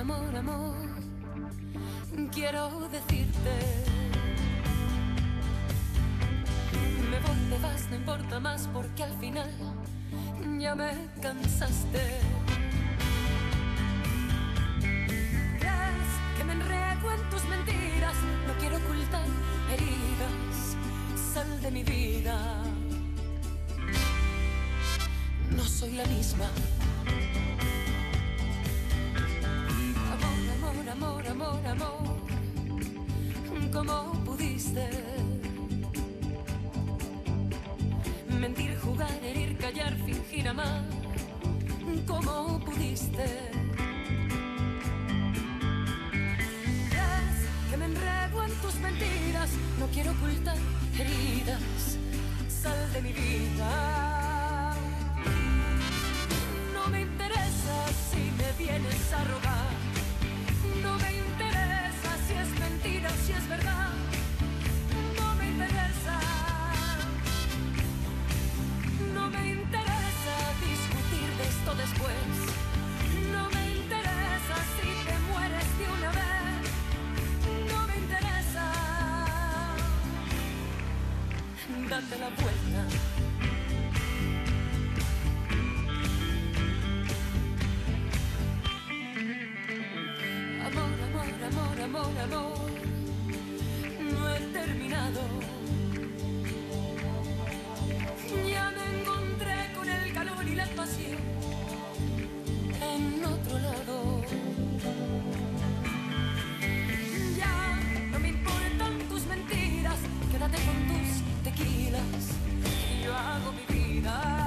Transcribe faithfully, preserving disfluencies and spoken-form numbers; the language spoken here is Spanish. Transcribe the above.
amor, amor, quiero decirte: me voy, te vas, no importa más, porque al final ya me cansaste. Crees que me enredo en tus mentiras, no quiero ocultar heridas, sal de mi vida. No soy la misma. Amor, amor, amor, amor, ¿cómo pudiste mentir, jugar, herir, callar, fingir, amar? ¿Cómo pudiste? Crees que me enredo en tus mentiras, no quiero ocultar heridas, sal de mi vida. No me interesa si me vienes a robar, no me interesa si es mentira o si es verdad, no me interesa. No me interesa discutir de esto después, no me interesa si te mueres de una vez, no me interesa. Date la vuelta. Amor, amor, amor, amor, amor, no he terminado. Ya me encontré con el calor y la pasión en otro lado. Ya no me importan tus mentiras, quédate con tus tequilas, yo hago mi vida.